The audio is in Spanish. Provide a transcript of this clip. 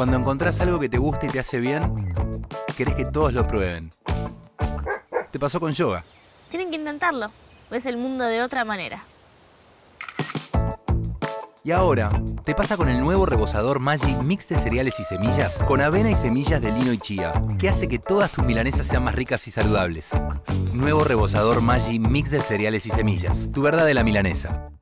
Cuando encontrás algo que te gusta y te hace bien, querés que todos lo prueben. Te pasó con yoga. Tienen que intentarlo. Ves el mundo de otra manera. Y ahora, te pasa con el nuevo rebozador Maggi Mix de cereales y semillas con avena y semillas de lino y chía, que hace que todas tus milanesas sean más ricas y saludables. Nuevo rebozador Maggi Mix de cereales y semillas. Tu verdad de la milanesa.